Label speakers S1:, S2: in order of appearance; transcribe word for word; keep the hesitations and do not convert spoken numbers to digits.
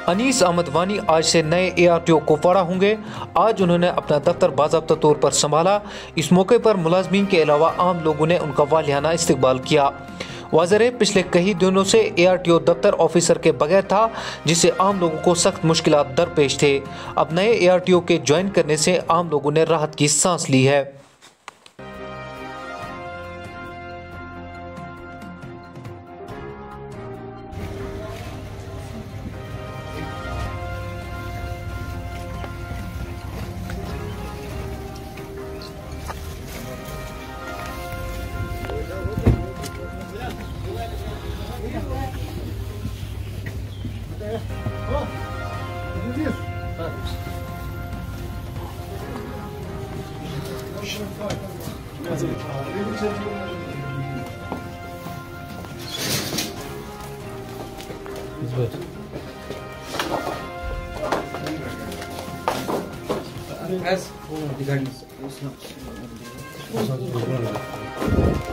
S1: अनीस अहमद वानी आज से नए A R T O Kupwara होंगे। आज उन्होंने अपना दफ्तर बाज़ाब्ता तौर पर संभाला। इस मौके पर मुलाजमीन के अलावा आम लोगों ने उनका वालियाना इस्तकबाल किया। वाज़ेह है, पिछले कई दिनों से ए आर टी ओ दफ्तर ऑफिसर के बगैर था, जिससे आम लोगों को सख्त मुश्किलात दरपेश थे। अब नए ए आर टी ओ के ज्वाइन करने से आम लोगों ने राहत की सांस ली है।
S2: As, oh, the guidance.